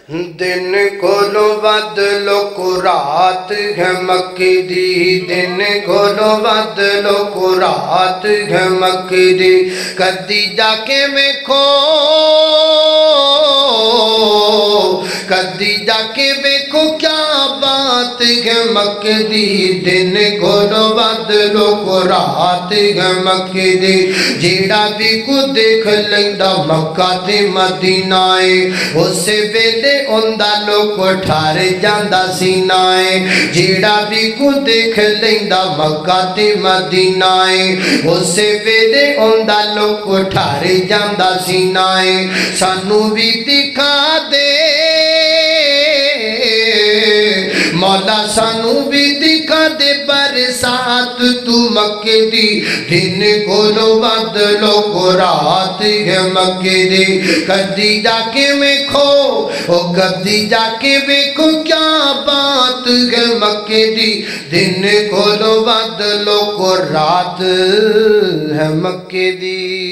دن کولو بدلو کو رات ہے مکی دی دن کولو بدلو کو رات ہے مکی دی کدی جا کے ویکھو کدی جا کے ویکھو کیا بات ہے مکی دی دن کولو بدلو کو رات ہے مکی دی جیڑا بھی کو دیکھ لیندا مکہ تے مدینہ اسے ویلے اندہ لوگ ٹھار جاندہ سینائے جیڑا بھی کو دیکھ لیندا مکہ تے مدینہ اسے ویلے اندہ لوگ ٹھار جاندہ سینائے سانو بھی دکھا دے مولا سانو بھی دکھا دے برسات تو مکے دی دن کولو بدلو کو رات ہے مکے دی کدی جا کے ویکھو او کدی جا کے ویکھو کیا بات ہے مکے دی دن کولو بدلو کو رات ہے مکے دی